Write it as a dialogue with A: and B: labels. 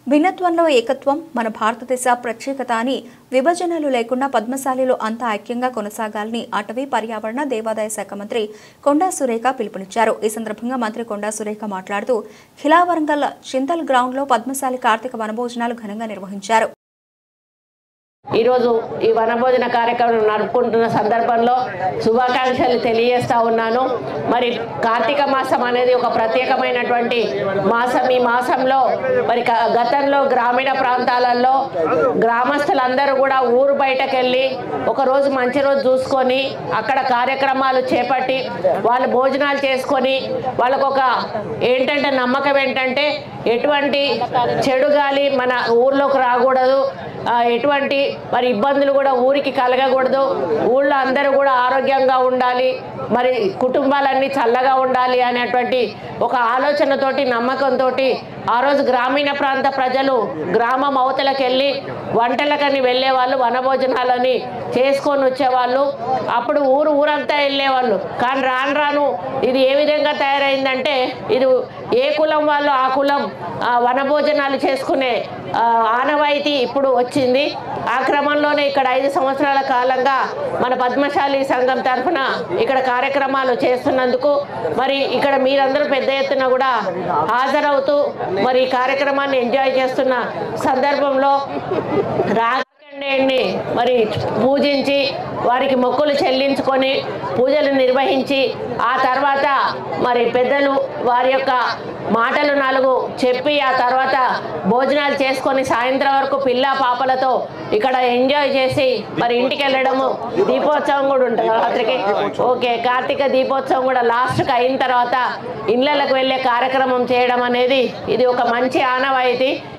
A: భిన్నత్వంలో ఏకత్వం మన భారతదేశ ప్రత్యేకత అని విభజనలు లేకుండా పద్మశాలిలు అంతా ఐక్యంగా కొనసాగాలని అటవీ పర్యావరణ దేవాదాయ శాఖ మంత్రి కొండా సురేఖ పిలుపునిచ్చారు। ఈ సందర్భంగా మంత్రి కొండా సురేఖ మాట్లాడుతూ ఖిలావరంగల్ చింతల్ గ్రౌండ్లో పద్మశాలి కార్తీక వనభోజనాలు ఘనంగా నిర్వహించారు।
B: ఈ రోజు ఈ వనభోజన కార్యక్రమం నడుపుకుంటున్న సందర్భంలో శుభాకాంక్షలు తెలియజేస్తా ఉన్నాను। మరి కార్తీక మాసం అనేది ఒక ప్రత్యేకమైనటువంటి మాసం। ఈ మాసంలో మరి గతంలో గ్రామీణ ప్రాంతాలలో గ్రామస్తులందరూ కూడా ఊరు బయటకు వెళ్ళి ఒక రోజు మంచి రోజు చూసుకొని అక్కడ కార్యక్రమాలు చేపట్టి వాళ్ళు భోజనాలు చేసుకొని వాళ్ళకు ఒక ఏంటంటే నమ్మకం ఏంటంటే ఎటువంటి చెడు గాలి మన ఊర్లోకి రాకూడదు, ఎటువంటి మరి ఇబ్బందులు కూడా ఊరికి కలగకూడదు, ఊళ్ళో అందరూ కూడా ఆరోగ్యంగా ఉండాలి, మరి కుటుంబాలన్నీ చల్లగా ఉండాలి అనేటువంటి ఒక ఆలోచనతోటి నమ్మకంతో ఆ రోజు గ్రామీణ ప్రాంత ప్రజలు గ్రామం అవతలకు వెళ్ళి వంటలకని వెళ్ళేవాళ్ళు, వనభోజనాలని చేసుకొని వచ్చేవాళ్ళు। అప్పుడు ఊరంతా వెళ్ళేవాళ్ళు। కానీ రాను రాను ఇది ఏ విధంగా తయారైందంటే ఇది ఏ కులం వాళ్ళు ఆ కులం వనభోజనాలు చేసుకునే ఆనవాయితీ ఇప్పుడు వచ్చింది। ఆ క్రమంలోనే ఇక్కడ 5 సంవత్సరాల కాలంగా మన పద్మశాలి సంఘం తరఫున ఇక్కడ కార్యక్రమాలు చేస్తున్నందుకు మరి ఇక్కడ మీరందరూ పెద్ద ఎత్తున కూడా హాజరవుతూ మరి ఈ కార్యక్రమాన్ని ఎంజాయ్ చేస్తున్న సందర్భంలో రాగండేయుడిని మరి పూజించి వారికి మొక్కులు చెల్లించుకొని పూజలు నిర్వహించి ఆ తర్వాత మరి పెద్దలు వారి యొక్క మాటలు 4 చెప్పి ఆ తర్వాత భోజనాలు చేసుకొని సాయంత్రం వరకు పిల్ల పాపలతో ఇక్కడ ఎంజాయ్ చేసి మరి ఇంటికి వెళ్ళడము, దీపోత్సవం కూడా ఉంటుంది రాత్రికి। ఓకే, కార్తీక దీపోత్సవం కూడా లాస్ట్కి అయిన తర్వాత ఇళ్ళకు వెళ్ళే కార్యక్రమం చేయడం అనేది ఇది ఒక మంచి ఆనవాయితీ।